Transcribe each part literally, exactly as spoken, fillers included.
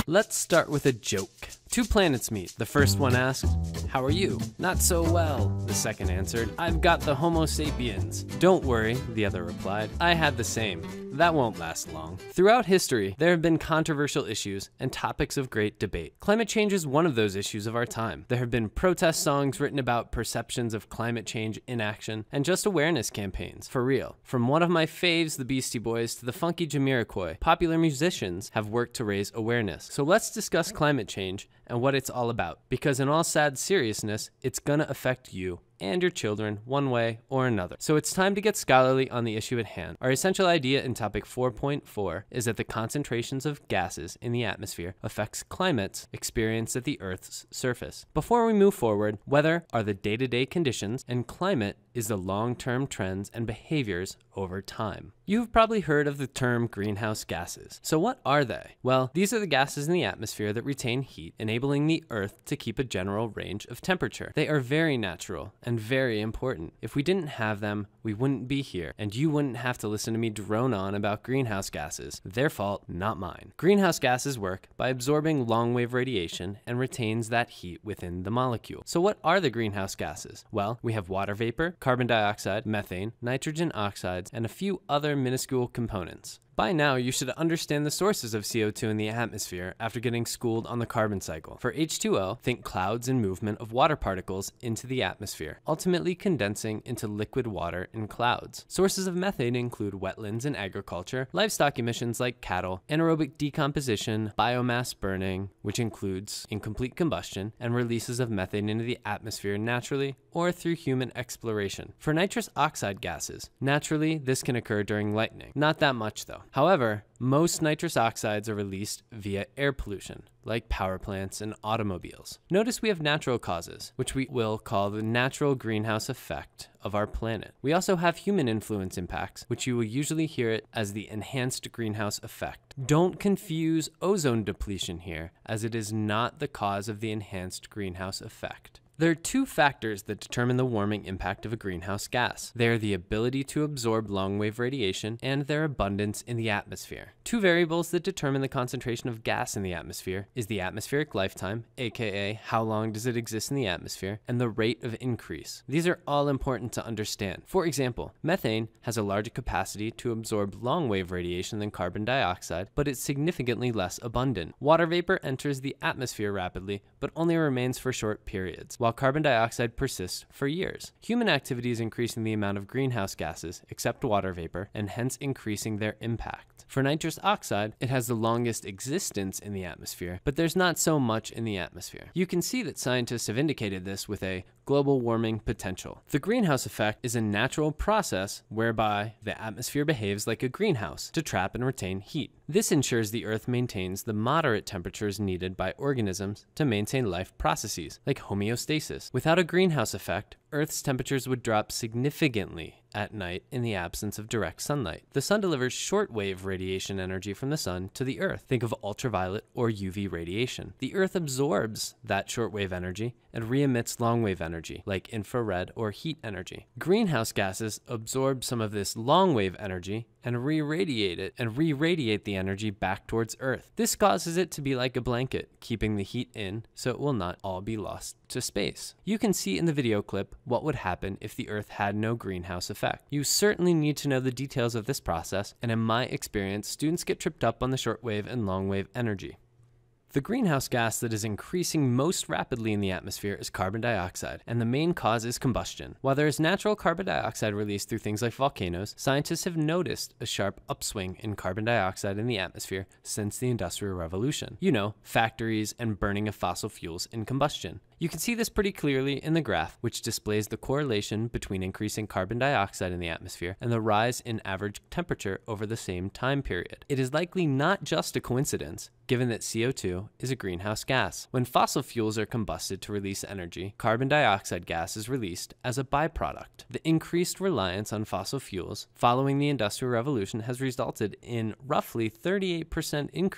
Let's start with a joke. Two planets meet. The first one asked, "How are you?" "Not so well," the second answered. "I've got the Homo sapiens." "Don't worry," the other replied. "I had the same. That won't last long." Throughout history, there have been controversial issues and topics of great debate. Climate change is one of those issues of our time. There have been protest songs written about perceptions of climate change inaction and just awareness campaigns, for real. From one of my faves, the Beastie Boys, to the funky Jamiroquai, popular musicians have worked to raise awareness. So let's discuss climate change and what it's all about, because in all sad seriousness, it's gonna affect you and your children one way or another. So it's time to get scholarly on the issue at hand. Our essential idea in topic four point four is that the concentrations of gases in the atmosphere affects climates experienced at the Earth's surface. Before we move forward, weather are the day-to-day conditions and climate is the long-term trends and behaviors over time. You've probably heard of the term greenhouse gases. So what are they? Well, these are the gases in the atmosphere that retain heat, enabling the Earth to keep a general range of temperature. They are very natural and very important. If we didn't have them, we wouldn't be here, and you wouldn't have to listen to me drone on about greenhouse gases. Their fault, not mine. Greenhouse gases work by absorbing long-wave radiation and retains that heat within the molecule. So what are the greenhouse gases? Well, we have water vapor, carbon dioxide, methane, nitrogen oxides, and a few other minuscule components. By now, you should understand the sources of C O two in the atmosphere after getting schooled on the carbon cycle. For H two O, think clouds and movement of water particles into the atmosphere, ultimately condensing into liquid water in clouds. Sources of methane include wetlands and agriculture, livestock emissions like cattle, anaerobic decomposition, biomass burning, which includes incomplete combustion, and releases of methane into the atmosphere naturally or through human exploration. For nitrous oxide gases, naturally this can occur during lightning. Not that much though. However, most nitrous oxides are released via air pollution, like power plants and automobiles. Notice we have natural causes, which we will call the natural greenhouse effect of our planet. We also have human influence impacts, which you will usually hear it as the enhanced greenhouse effect. Don't confuse ozone depletion here, as it is not the cause of the enhanced greenhouse effect. There are two factors that determine the warming impact of a greenhouse gas. They are the ability to absorb long-wave radiation and their abundance in the atmosphere. Two variables that determine the concentration of gas in the atmosphere is the atmospheric lifetime, aka how long does it exist in the atmosphere, and the rate of increase. These are all important to understand. For example, methane has a larger capacity to absorb long-wave radiation than carbon dioxide, but it's significantly less abundant. Water vapor enters the atmosphere rapidly, but only remains for short periods, while carbon dioxide persists for years. Human activity is increasing the amount of greenhouse gases, except water vapor, and hence increasing their impact. For nitrous oxide, it has the longest existence in the atmosphere, but there's not so much in the atmosphere. You can see that scientists have indicated this with a global warming potential. The greenhouse effect is a natural process whereby the atmosphere behaves like a greenhouse to trap and retain heat. This ensures the Earth maintains the moderate temperatures needed by organisms to maintain life processes, like homeostasis. Without a greenhouse effect, Earth's temperatures would drop significantly at night in the absence of direct sunlight. The sun delivers short-wave radiation energy from the sun to the Earth. Think of ultraviolet or U V radiation. The Earth absorbs that short-wave energy and re-emits long-wave energy, like infrared or heat energy. Greenhouse gases absorb some of this long-wave energy and re-radiate it and re-radiate the energy back towards Earth. This causes it to be like a blanket, keeping the heat in so it will not all be lost to space. You can see in the video clip what would happen if the Earth had no greenhouse effect. You certainly need to know the details of this process, and in my experience, students get tripped up on the shortwave and longwave energy. The greenhouse gas that is increasing most rapidly in the atmosphere is carbon dioxide, and the main cause is combustion. While there is natural carbon dioxide released through things like volcanoes, scientists have noticed a sharp upswing in carbon dioxide in the atmosphere since the Industrial Revolution. You know, factories and burning of fossil fuels in combustion. You can see this pretty clearly in the graph, which displays the correlation between increasing carbon dioxide in the atmosphere and the rise in average temperature over the same time period. It is likely not just a coincidence, given that C O two is a greenhouse gas. When fossil fuels are combusted to release energy, carbon dioxide gas is released as a byproduct. The increased reliance on fossil fuels following the Industrial Revolution has resulted in roughly thirty-eight percent increase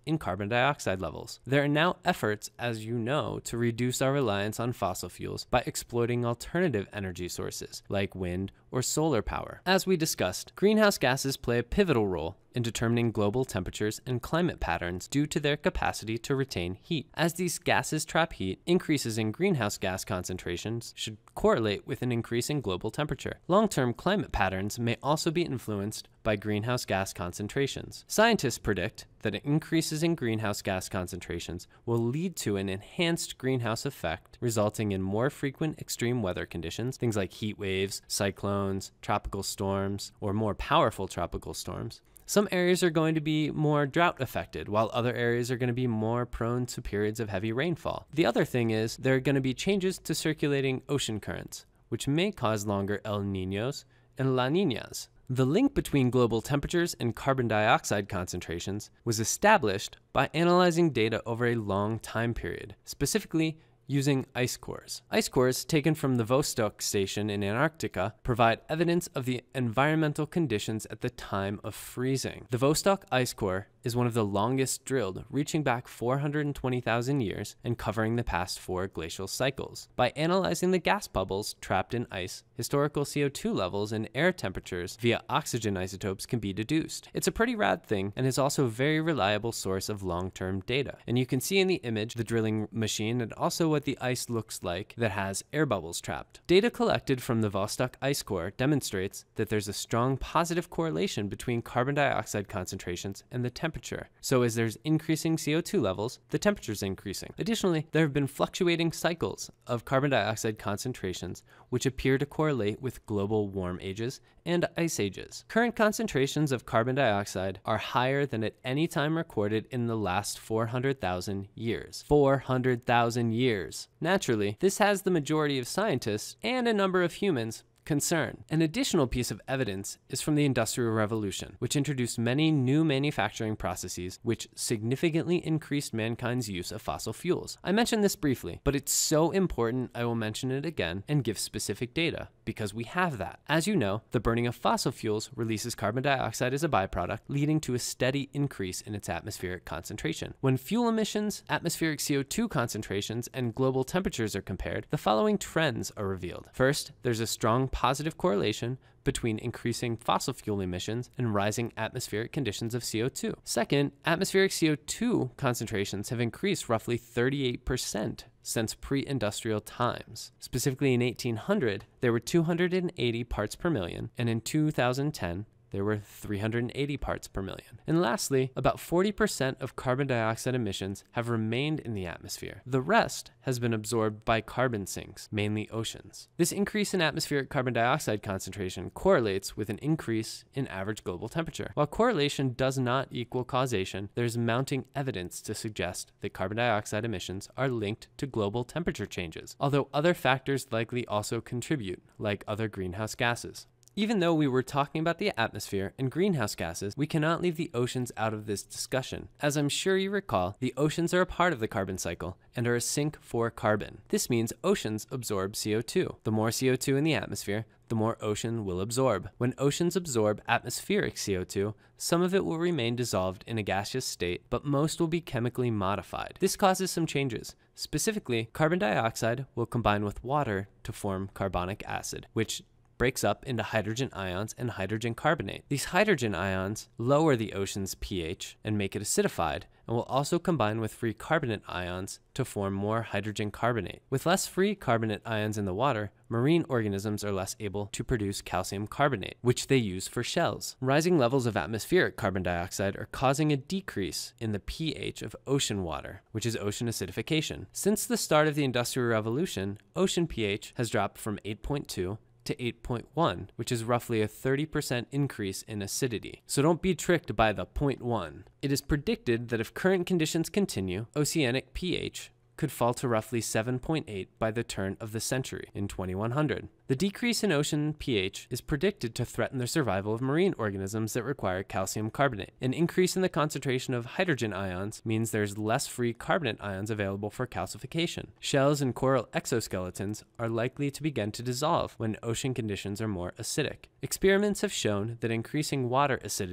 in carbon dioxide levels. There are now efforts, as you know, to reduce our reliance on fossil fuels by exploiting alternative energy sources like wind or solar power. As we discussed, greenhouse gases play a pivotal role in determining global temperatures and climate patterns due to their capacity to retain heat. As these gases trap heat, increases in greenhouse gas concentrations should correlate with an increase in global temperature. Long-term climate patterns may also be influenced by greenhouse gas concentrations. Scientists predict that increases in greenhouse gas concentrations will lead to an enhanced greenhouse effect, resulting in more frequent extreme weather conditions, things like heat waves, cyclones, tropical storms, or more powerful tropical storms. Some areas are going to be more drought affected, while other areas are going to be more prone to periods of heavy rainfall. The other thing is there are going to be changes to circulating ocean currents, which may cause longer El Niños and La Niñas. The link between global temperatures and carbon dioxide concentrations was established by analyzing data over a long time period, specifically using ice cores. Ice cores taken from the Vostok station in Antarctica provide evidence of the environmental conditions at the time of freezing. The Vostok ice core is one of the longest drilled, reaching back four hundred twenty thousand years and covering the past four glacial cycles. By analyzing the gas bubbles trapped in ice, historical C O two levels and air temperatures via oxygen isotopes can be deduced. It's a pretty rad thing and is also a very reliable source of long-term data. And you can see in the image the drilling machine and also what the ice looks like that has air bubbles trapped. Data collected from the Vostok ice core demonstrates that there's a strong positive correlation between carbon dioxide concentrations and the temperature. So as there's increasing C O two levels, the temperature is increasing. Additionally, there have been fluctuating cycles of carbon dioxide concentrations which appear to correlate with global warm ages and ice ages. Current concentrations of carbon dioxide are higher than at any time recorded in the last four hundred thousand years. four hundred thousand years. Naturally, this has the majority of scientists and a number of humans concern. An additional piece of evidence is from the Industrial Revolution, which introduced many new manufacturing processes which significantly increased mankind's use of fossil fuels. I mentioned this briefly, but it's so important I will mention it again and give specific data, because we have that. As you know, the burning of fossil fuels releases carbon dioxide as a byproduct, leading to a steady increase in its atmospheric concentration. When fuel emissions, atmospheric C O two concentrations, and global temperatures are compared, the following trends are revealed. First, there's a strong positive correlation between increasing fossil fuel emissions and rising atmospheric conditions of C O two. Second, atmospheric C O two concentrations have increased roughly thirty-eight percent since pre-industrial times. Specifically in eighteen hundred, there were two hundred eighty parts per million, and in two thousand ten, there were three hundred eighty parts per million. And lastly, about forty percent of carbon dioxide emissions have remained in the atmosphere. The rest has been absorbed by carbon sinks, mainly oceans. This increase in atmospheric carbon dioxide concentration correlates with an increase in average global temperature. While correlation does not equal causation, there's mounting evidence to suggest that carbon dioxide emissions are linked to global temperature changes, although other factors likely also contribute, like other greenhouse gases. Even though we were talking about the atmosphere and greenhouse gases, we cannot leave the oceans out of this discussion. As I'm sure you recall, the oceans are a part of the carbon cycle and are a sink for carbon. This means oceans absorb C O two. The more C O two in the atmosphere, the more ocean will absorb. When oceans absorb atmospheric C O two, some of it will remain dissolved in a gaseous state, but most will be chemically modified. This causes some changes. Specifically, carbon dioxide will combine with water to form carbonic acid, which breaks up into hydrogen ions and hydrogen carbonate. These hydrogen ions lower the ocean's pH and make it acidified, and will also combine with free carbonate ions to form more hydrogen carbonate. With less free carbonate ions in the water, marine organisms are less able to produce calcium carbonate, which they use for shells. Rising levels of atmospheric carbon dioxide are causing a decrease in the pH of ocean water, which is ocean acidification. Since the start of the Industrial Revolution, ocean pH has dropped from eight point two to eight point one, which is roughly a thirty percent increase in acidity. So don't be tricked by the zero point one. It is predicted that if current conditions continue, oceanic pH could fall to roughly seven point eight by the turn of the century in twenty-one hundred. The decrease in ocean pH is predicted to threaten the survival of marine organisms that require calcium carbonate. An increase in the concentration of hydrogen ions means there's less free carbonate ions available for calcification. Shells and coral exoskeletons are likely to begin to dissolve when ocean conditions are more acidic. Experiments have shown that increasing water acidity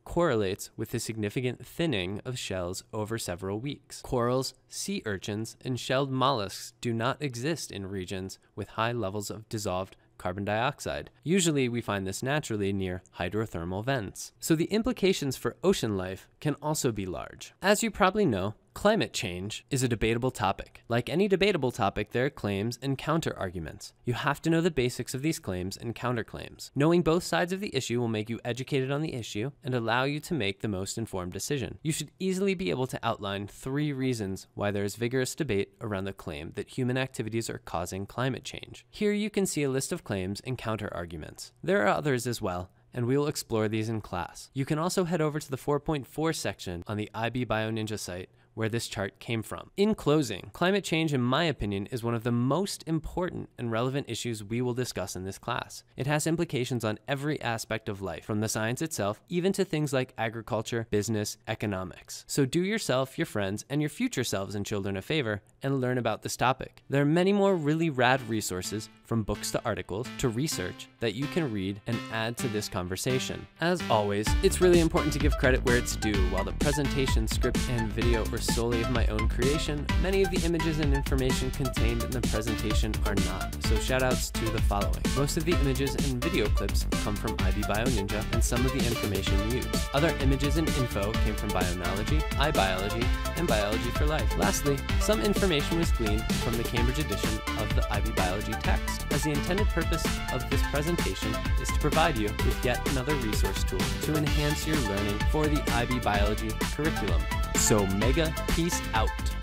correlates with the significant thinning of shells over several weeks. Corals, sea urchins, and shelled mollusks do not exist in regions with high levels of dissolved carbon dioxide. Usually we find this naturally near hydrothermal vents. So the implications for ocean life can also be large. As you probably know, climate change is a debatable topic. Like any debatable topic, there are claims and counter-arguments. You have to know the basics of these claims and counterclaims. Knowing both sides of the issue will make you educated on the issue and allow you to make the most informed decision. You should easily be able to outline three reasons why there is vigorous debate around the claim that human activities are causing climate change. Here you can see a list of claims and counter-arguments. There are others as well, and we will explore these in class. You can also head over to the four point four section on the iBioNinja site where this chart came from. In closing, climate change, in my opinion, is one of the most important and relevant issues we will discuss in this class. It has implications on every aspect of life, from the science itself, even to things like agriculture, business, economics. So do yourself, your friends, and your future selves and children a favor and learn about this topic. There are many more really rad resources, from books to articles to research, that you can read and add to this conversation. As always, it's really important to give credit where it's due. While the presentation, script, and video are solely of my own creation, many of the images and information contained in the presentation are not, so shoutouts to the following. Most of the images and video clips come from iBioNinja, and some of the information used. Other images and info came from Bionology, iBiology, and Biology for Life. Lastly, some information was gleaned from the Cambridge edition of the iBiology text, as the intended purpose of this presentation is to provide you with yet another resource tool to enhance your learning for the iBiology curriculum. So mega peace out.